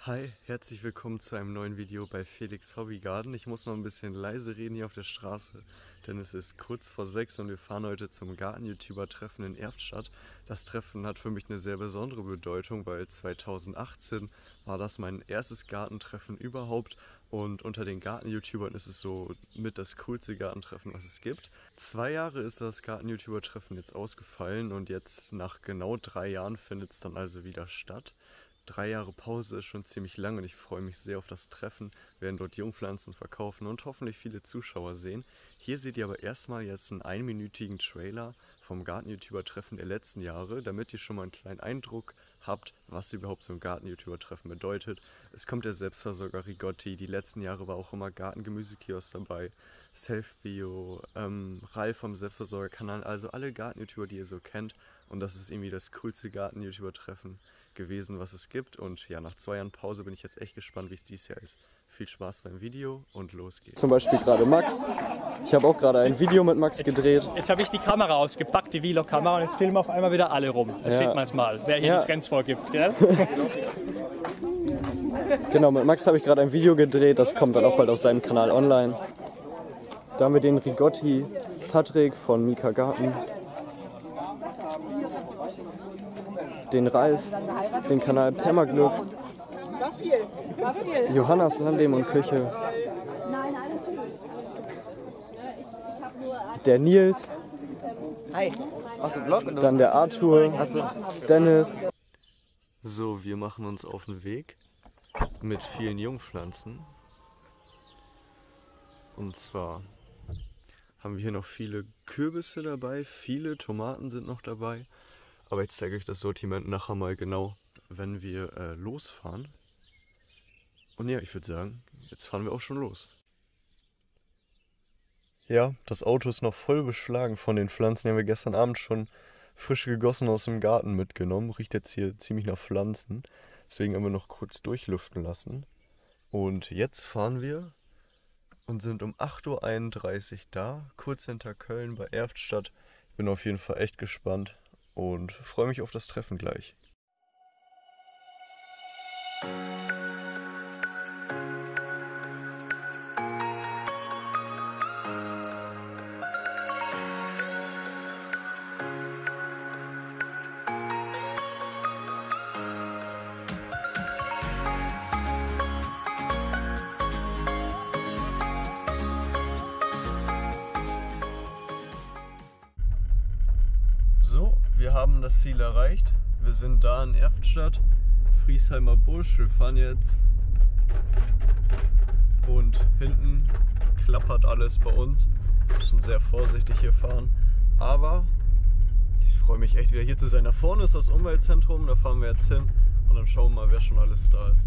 Hi, herzlich willkommen zu einem neuen Video bei Felix Hobbygarten. Ich muss noch ein bisschen leise reden hier auf der Straße, denn es ist kurz vor 6 und wir fahren heute zum Garten-YouTuber-Treffen in Erftstadt. Das Treffen hat für mich eine sehr besondere Bedeutung, weil 2018 war das mein erstes Gartentreffen überhaupt und unter den Garten-YouTubern ist es so mit das coolste Gartentreffen, was es gibt. 2 Jahre ist das Garten-YouTuber-Treffen jetzt ausgefallen und jetzt nach genau 3 Jahren findet es dann also wieder statt. 3 Jahre Pause ist schon ziemlich lang und ich freue mich sehr auf das Treffen. Wir werden dort Jungpflanzen verkaufen und hoffentlich viele Zuschauer sehen. Hier seht ihr aber erstmal jetzt einen einminütigen Trailer vom Garten-YouTuber-Treffen der letzten Jahre, damit ihr schon mal einen kleinen Eindruck habt, was überhaupt so ein Garten-YouTuber-Treffen bedeutet. Es kommt der Selbstversorger Rigotti, die letzten Jahre war auch immer Garten-Gemüsekiosk dabei, Self-Bio, Ralf vom Selbstversorger-Kanal, also alle Garten-YouTuber, die ihr so kennt. Und das ist irgendwie das coolste Garten-YouTuber-Treffen gewesen, was es gibt. Und ja, nach 2 Jahren Pause bin ich jetzt echt gespannt, wie es dieses Jahr ist. Viel Spaß beim Video und los geht's. Zum Beispiel gerade Max. Ich habe auch gerade ein Video mit Max gedreht. Jetzt habe ich die Kamera ausgepackt, die Vlog-Kamera, und jetzt filmen auf einmal wieder alle rum. Das sieht man mal, wer hier die Trends vorgibt. Gell? Genau, mit Max habe ich gerade ein Video gedreht, das kommt dann auch bald auf seinem Kanal online. Da haben wir den Rigotti, Patrick von Mika Garten, den Ralf, den Kanal Permaglück, Johannas Landleben und Küche, der Nils, Hi, aus dem Vlog? dann der Arthur, Dennis. So, wir machen uns auf den Weg mit vielen Jungpflanzen. Und zwar haben wir hier noch viele Kürbisse dabei, viele Tomaten sind noch dabei. Aber ich zeige euch das Sortiment nachher mal genau, wenn wir losfahren. Und ja, ich würde sagen, jetzt fahren wir auch schon los. Ja, das Auto ist noch voll beschlagen von den Pflanzen. Die haben wir gestern Abend schon frisch gegossen aus dem Garten mitgenommen. Riecht jetzt hier ziemlich nach Pflanzen. Deswegen haben wir noch kurz durchlüften lassen. Und jetzt fahren wir und sind um 8:31 Uhr da, kurz hinter Köln bei Erftstadt. Ich bin auf jeden Fall echt gespannt und freue mich auf das Treffen gleich. So, wir haben das Ziel erreicht. Wir sind da in Erftstadt, Friesheimer Busch. Wir fahren jetzt und hinten klappert alles bei uns. Wir müssen sehr vorsichtig hier fahren. Aber ich freue mich echt wieder hier zu sein. Da vorne ist das Umweltzentrum, da fahren wir jetzt hin und dann schauen wir mal, wer schon alles da ist.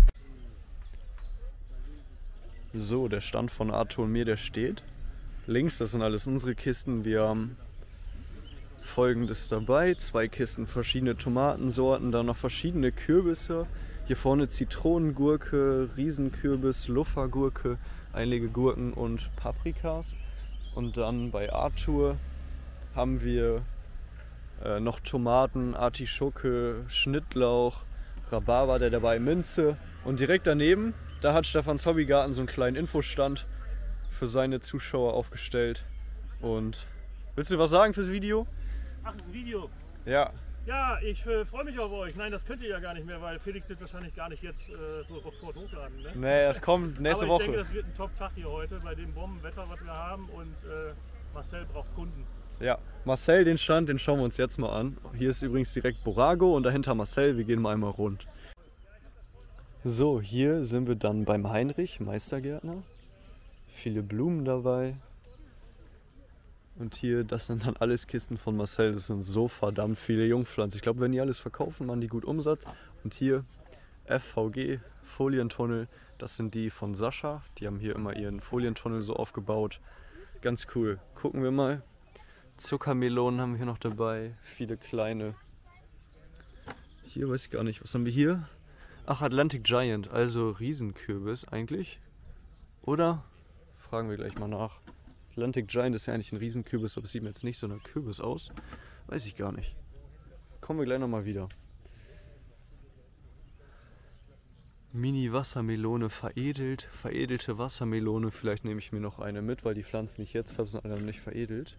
So, der Stand von Arthur und mir, der steht. Links, das sind alles unsere Kisten. Wir haben Folgendes dabei: 2 Kisten verschiedene Tomatensorten, dann noch verschiedene Kürbisse. Hier vorne Zitronengurke, Riesenkürbis, Luffergurke, Einlegegurken und Paprikas. Und dann bei Arthur haben wir noch Tomaten, Artischocke, Schnittlauch, Rhabarber, der dabei Minze. Und direkt daneben, da hat Stefans Hobbygarten so einen kleinen Infostand für seine Zuschauer aufgestellt. Und willst du was sagen fürs Video? Ach, das ist ein Video. Ja. Ja, ich freue mich auf euch. Nein, das könnt ihr ja gar nicht mehr, weil Felix wird wahrscheinlich gar nicht jetzt sofort hochladen. Ne? Nee, es kommt nächste Aber ich Woche. denke, das wird ein Top-Tag hier heute bei dem Bombenwetter, was wir haben. Und Marcel braucht Kunden. Ja, Marcel, den Stand, den schauen wir uns jetzt mal an. Hier ist übrigens direkt Borago und dahinter Marcel. Wir gehen mal einmal rund. So, hier sind wir dann beim Heinrich, Meistergärtner. Viele Blumen dabei. Und hier, das sind dann alles Kisten von Marcel. Das sind so verdammt viele Jungpflanzen. Ich glaube, wenn die alles verkaufen, machen die gut Umsatz. Und hier FVG, Folientunnel. Das sind die von Sascha. Die haben hier immer ihren Folientunnel so aufgebaut. Ganz cool. Gucken wir mal. Zuckermelonen haben wir hier noch dabei. Viele kleine. Hier weiß ich gar nicht. Was haben wir hier? Ach, Atlantic Giant. Also Riesenkürbis eigentlich. Oder? Fragen wir gleich mal nach. Atlantic Giant ist ja eigentlich ein Riesenkürbis, aber es sieht mir jetzt nicht so nach Kürbis aus. Weiß ich gar nicht. Kommen wir gleich nochmal wieder. Mini-Wassermelone veredelt. Veredelte Wassermelone. Vielleicht nehme ich mir noch eine mit, weil die Pflanzen, die ich jetzt habe, sind alle noch nicht veredelt.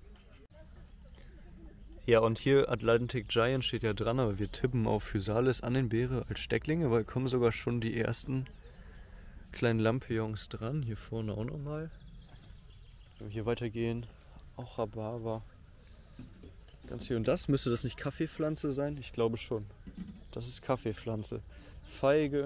Ja, und hier Atlantic Giant steht ja dran, aber wir tippen auf Physalis Annenbeere als Stecklinge, weil kommen sogar schon die ersten kleinen Lampions dran. Hier vorne auch nochmal. Wenn wir hier weitergehen, auch Rhabarber. Ganz hier. Und das, müsste das nicht Kaffeepflanze sein? Ich glaube schon. Das ist Kaffeepflanze. Feige.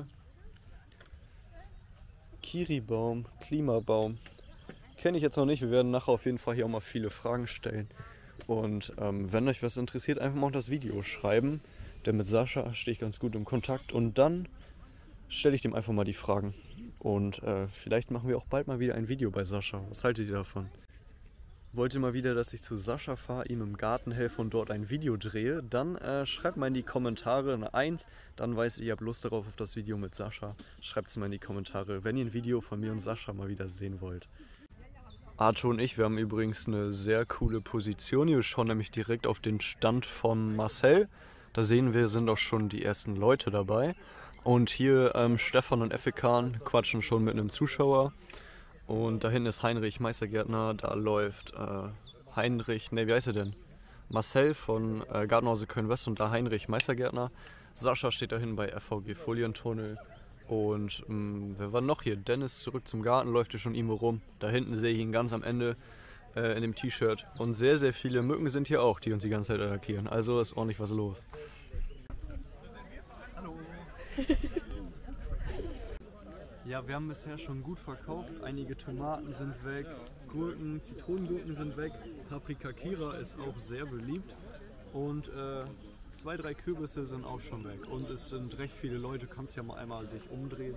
Kiribaum, Klimabaum. Kenne ich jetzt noch nicht. Wir werden nachher auf jeden Fall hier auch mal viele Fragen stellen. Und wenn euch was interessiert, einfach mal das Video schreiben. Denn mit Sascha stehe ich ganz gut im Kontakt. Und dann stelle ich dem einfach mal die Fragen. Und vielleicht machen wir auch bald mal wieder ein Video bei Sascha. Was haltet ihr davon? Wollt ihr mal wieder, dass ich zu Sascha fahre, ihm im Garten helfe und dort ein Video drehe? Dann schreibt mal in die Kommentare eine 1. Dann weiß ich, ihr habt Lust darauf auf das Video mit Sascha. Schreibt es mal in die Kommentare, wenn ihr ein Video von mir und Sascha mal wieder sehen wollt. Arthur und ich, wir haben übrigens eine sehr coole Position. Wir schauen nämlich direkt auf den Stand von Marcel. Da sehen wir, sind auch schon die ersten Leute dabei. Und hier Stefan und Efekan quatschen schon mit einem Zuschauer. Und da hinten ist Heinrich Meistergärtner. Da läuft wie heißt er denn? Marcel von Gartenhause Köln-West und da Heinrich Meistergärtner. Sascha steht da hinten bei FVG Folientunnel. Und wer war noch hier? Dennis zurück zum Garten, läuft hier schon irgendwo rum. Da hinten sehe ich ihn ganz am Ende in dem T-Shirt. Und sehr, sehr viele Mücken sind hier auch, die uns die ganze Zeit attackieren. Also ist ordentlich was los. Hallo. Ja, wir haben bisher schon gut verkauft. Einige Tomaten sind weg, Gurken, Zitronengurken sind weg. Paprika Kira ist auch sehr beliebt. Und 2, 3 Kürbisse sind auch schon weg und es sind recht viele Leute, kannst ja mal einmal sich umdrehen.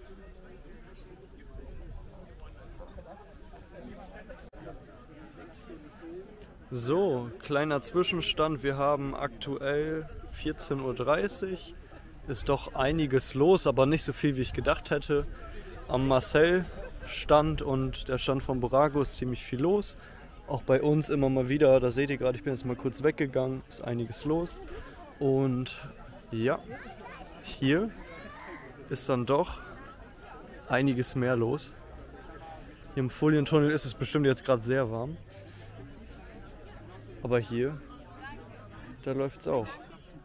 So, kleiner Zwischenstand, wir haben aktuell 14:30 Uhr, ist doch einiges los, aber nicht so viel wie ich gedacht hätte. Am Marcel Stand und der Stand von Borago ist ziemlich viel los. Auch bei uns immer mal wieder, da seht ihr gerade, ich bin jetzt mal kurz weggegangen, ist einiges los. Und ja, hier ist dann doch einiges mehr los. Hier im Folientunnel ist es bestimmt jetzt gerade sehr warm. Aber hier, da läuft es auch.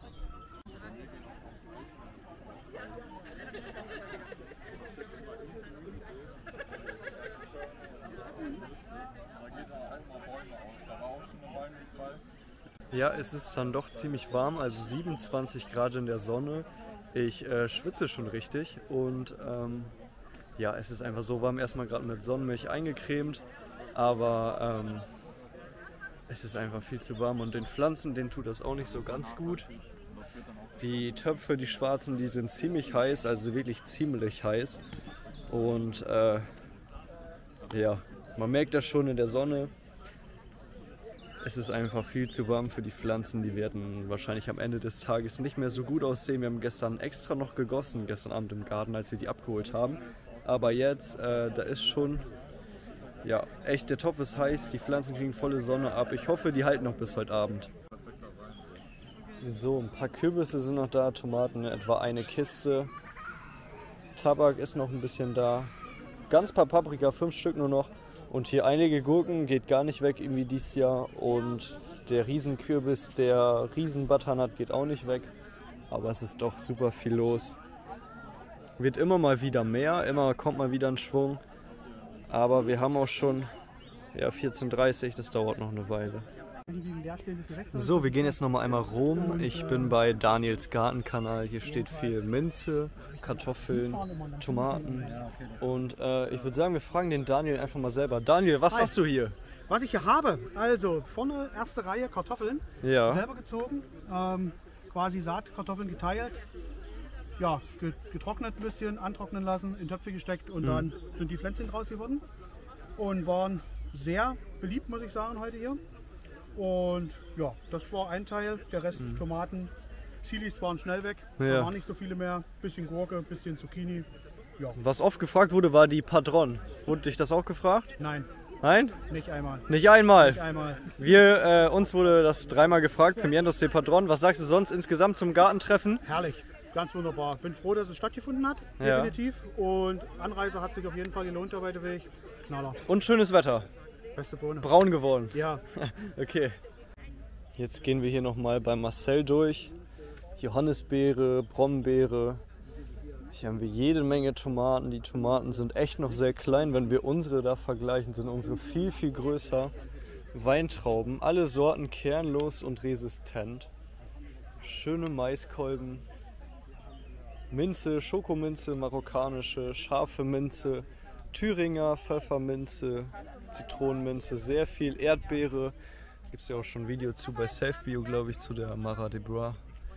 Ja, es ist dann doch ziemlich warm, also 27 Grad in der Sonne. Ich schwitze schon richtig und ja, es ist einfach so warm. Erstmal gerade mit Sonnenmilch eingecremt, aber es ist einfach viel zu warm und den Pflanzen, denen tut das auch nicht so ganz gut. Die Töpfe, die schwarzen, die sind ziemlich heiß, also wirklich ziemlich heiß. Und ja, man merkt das schon in der Sonne. Es ist einfach viel zu warm für die Pflanzen, die werden wahrscheinlich am Ende des Tages nicht mehr so gut aussehen. Wir haben gestern extra noch gegossen, gestern Abend im Garten, als wir die abgeholt haben. Aber jetzt, da ist schon, ja, echt, der Topf ist heiß, die Pflanzen kriegen volle Sonne ab. Ich hoffe, die halten noch bis heute Abend. So, ein paar Kürbisse sind noch da, Tomaten etwa eine Kiste. Tabak ist noch ein bisschen da. Ganz paar Paprika, 5 Stück nur noch. Und hier einige Gurken, geht gar nicht weg irgendwie dieses Jahr. Und der Riesenkürbis, der Riesenbutternut geht auch nicht weg. Aber es ist doch super viel los. Wird immer mal wieder mehr, immer kommt mal wieder ein Schwung. Aber wir haben auch schon ja, 14:30 Uhr, das dauert noch eine Weile. So, wir gehen jetzt noch mal einmal rum. Ich bin bei Daniels Gartenkanal. Hier steht viel Minze, Kartoffeln, Tomaten. Und ich würde sagen, wir fragen den Daniel einfach mal selber. Daniel, was hast du hier? Was ich hier habe, also vorne erste Reihe Kartoffeln, Ja. selber gezogen, quasi Saatkartoffeln geteilt, ja, getrocknet ein bisschen, antrocknen lassen, in Töpfe gesteckt und dann sind die Pflänzchen draus geworden und waren sehr beliebt, muss ich sagen, heute hier. Und ja, das war ein Teil, der Rest Tomaten, Chilis waren schnell weg, da waren nicht so viele mehr, bisschen Gurke, bisschen Zucchini. Ja. Was oft gefragt wurde, war die Padron. Wurde dich das auch gefragt? Nein, Nein? nicht einmal. Nicht einmal? Nicht einmal. Uns wurde das dreimal gefragt, Pimientos de Padron. Was sagst du sonst insgesamt zum Gartentreffen? Herrlich. ganz wunderbar. Bin froh, dass es stattgefunden hat, Ja. definitiv. Und Anreise hat sich auf jeden Fall gelohnt, der weite Weg. Knaller. Und schönes Wetter. Beste Bohne. Braun geworden. Ja. Okay. Jetzt gehen wir hier nochmal bei Marcel durch. Johannisbeere, Brombeere. Hier haben wir jede Menge Tomaten. Die Tomaten sind echt noch sehr klein. Wenn wir unsere da vergleichen, sind unsere viel, viel größer. Weintrauben, alle Sorten kernlos und resistent. Schöne Maiskolben. Minze, Schokominze, marokkanische, scharfe Minze, Thüringer, Pfefferminze, Zitronenminze, sehr viel Erdbeere. Gibt es ja auch schon ein Video zu bei Selfbio, glaube ich, zu der Mara de Bois.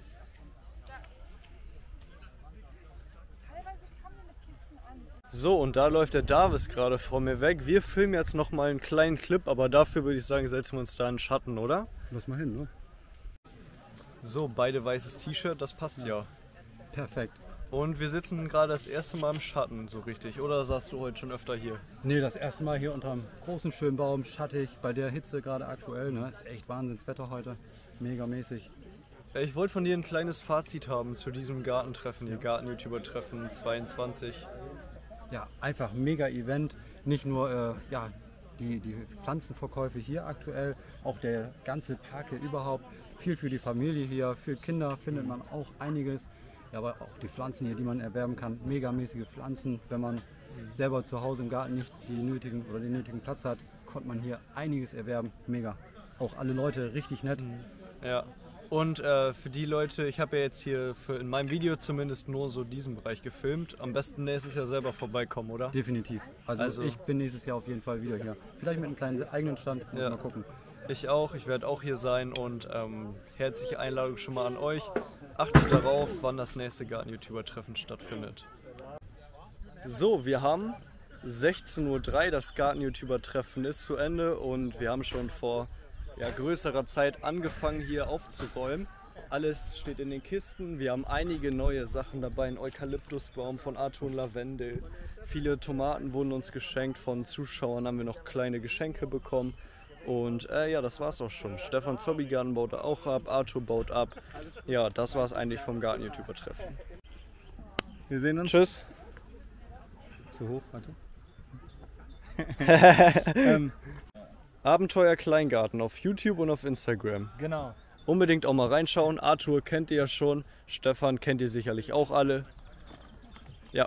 So, und da läuft der Davis gerade vor mir weg. Wir filmen jetzt noch mal einen kleinen Clip, aber dafür würde ich sagen, setzen wir uns da in den Schatten, oder? Lass mal hin, ne? So, beide weißes T-Shirt, das passt ja. Perfekt. Und wir sitzen gerade das erste Mal im Schatten, so richtig. Oder saßt du heute schon öfter hier? Nee, das erste Mal hier unterm großen schönen Baum, schattig, bei der Hitze gerade aktuell. Ne? Ist echt Wahnsinnswetter heute. Megamäßig. Ich wollte von dir ein kleines Fazit haben zu diesem Gartentreffen, hier Garten-YouTuber-Treffen 22. Ja, einfach mega Event. Nicht nur die Pflanzenverkäufe hier aktuell, auch der ganze Park hier überhaupt. Viel für die Familie hier, für Kinder findet man auch einiges. Ja, aber auch die Pflanzen hier, die man erwerben kann, megamäßige Pflanzen. Wenn man selber zu Hause im Garten nicht den nötigen Platz hat, konnte man hier einiges erwerben. Mega. Auch alle Leute richtig nett. Ja. Und für die Leute, ich habe ja jetzt hier in meinem Video zumindest nur so diesen Bereich gefilmt. Am besten nächstes Jahr selber vorbeikommen, oder? Definitiv. Also ich bin nächstes Jahr auf jeden Fall wieder hier. Vielleicht mit einem kleinen eigenen Stand, muss mal gucken. Ich auch, ich werde auch hier sein und herzliche Einladung schon mal an euch. Achtet darauf, wann das nächste Garten-YouTuber-Treffen stattfindet. So, wir haben 16:03 Uhr, das Garten-YouTuber-Treffen ist zu Ende und wir haben schon vor größerer Zeit angefangen hier aufzuräumen. Alles steht in den Kisten, wir haben einige neue Sachen dabei, ein Eukalyptusbaum von Arthur und Lavendel. Viele Tomaten wurden uns geschenkt, von Zuschauern haben wir noch kleine Geschenke bekommen. Und das war's auch schon. Stefans Hobbygarten baut auch ab, Arthur baut ab. Ja, das war's eigentlich vom Garten-YouTuber-Treffen. Wir sehen uns. Tschüss. Zu hoch, warte. Abenteuer Kleingarten auf YouTube und auf Instagram. Genau. Unbedingt auch mal reinschauen. Arthur kennt ihr ja schon. Stefan kennt ihr sicherlich auch alle. Ja.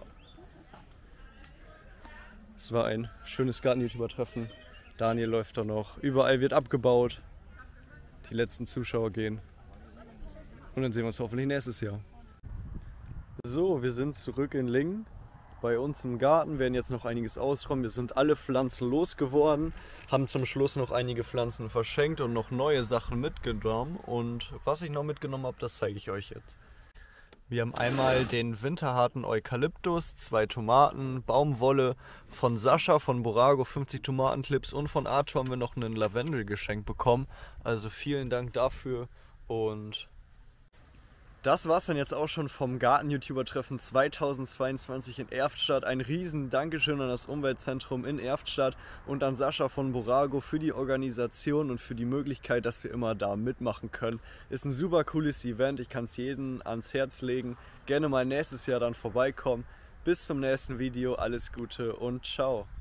Es war ein schönes Garten-YouTuber-Treffen. Daniel läuft da noch. Überall wird abgebaut. Die letzten Zuschauer gehen. Und dann sehen wir uns hoffentlich nächstes Jahr. So, wir sind zurück in Lingen. Bei uns im Garten werden jetzt noch einiges ausräumen. Wir sind alle Pflanzen losgeworden, haben zum Schluss noch einige Pflanzen verschenkt und noch neue Sachen mitgenommen. Und was ich noch mitgenommen habe, das zeige ich euch jetzt. Wir haben einmal den winterharten Eukalyptus, 2 Tomaten, Baumwolle von Sascha von Borago, 50 Tomatenclips und von Arthur haben wir noch einen Lavendel geschenkt bekommen. Also vielen Dank dafür und das war's dann jetzt auch schon vom Garten-YouTuber-Treffen 2022 in Erftstadt. Ein riesen Dankeschön an das Umweltzentrum in Erftstadt und an Sascha von Borago für die Organisation und für die Möglichkeit, dass wir immer da mitmachen können. Ist ein super cooles Event, ich kann es jedem ans Herz legen. Gerne mal nächstes Jahr dann vorbeikommen. Bis zum nächsten Video, alles Gute und ciao.